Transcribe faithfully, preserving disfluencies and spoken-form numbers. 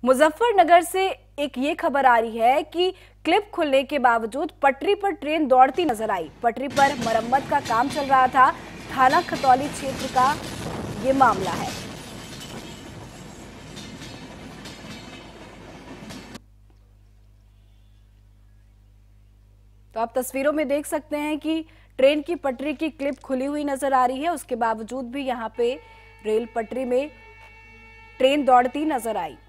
मुजफ्फरनगर से एक ये खबर आ रही है कि क्लिप खुलने के बावजूद पटरी पर ट्रेन दौड़ती नजर आई। पटरी पर मरम्मत का काम चल रहा था। थाना खतौली क्षेत्र का ये मामला है। तो आप तस्वीरों में देख सकते हैं कि ट्रेन की पटरी की क्लिप खुली हुई नजर आ रही है। उसके बावजूद भी यहाँ पे रेल पटरी में ट्रेन दौड़ती नजर आई।